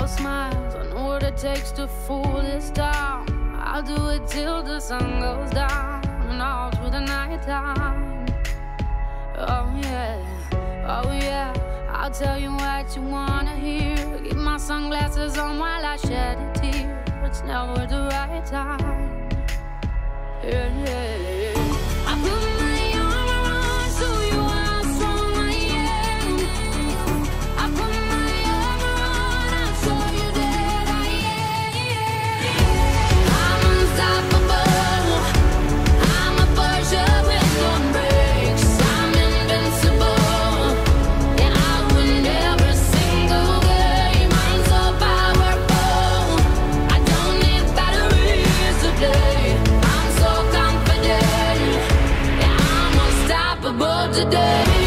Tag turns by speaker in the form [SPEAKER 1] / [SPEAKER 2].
[SPEAKER 1] smiles. I know what it takes to fool this town. I'll do it till the sun goes down and all through the night time. Oh yeah, I'll tell you what you wanna hear. Keep my sunglasses on while I shed a tear. It's never the right time. Yeah. I put my arm around so you are strong I am. I put my arm around and show you that I am. I'm unstoppable. I'm a Porsche with no brakes. I'm invincible. Yeah, I win every single game. I'm so powerful. I don't need batteries to play. I'm so confident. Yeah, I'm unstoppable today.